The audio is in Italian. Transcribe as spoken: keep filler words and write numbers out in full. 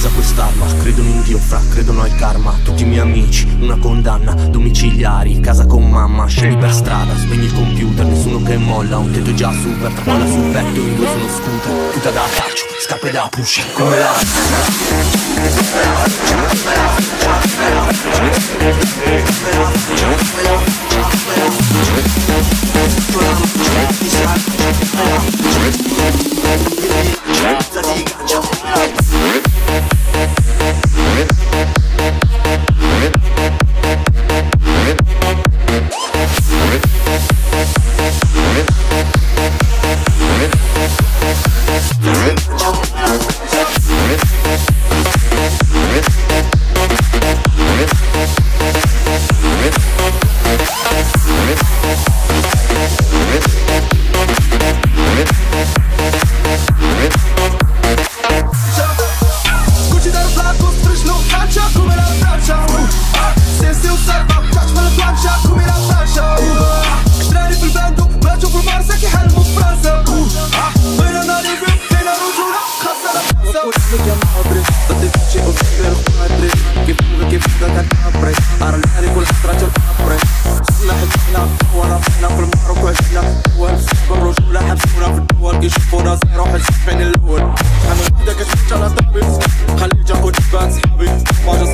usa quest'arma. Credono in Dio, fra, credono al karma. Tutti i miei amici, una condanna, domiciliari, casa con mamma. Scendi per strada, spegni il computer, nessuno che molla. Un tetto già super, tracolla sul petto, in due sono scooter. Tutta da calcio, scarpe da push, come la خلي جاكو تبان صحابي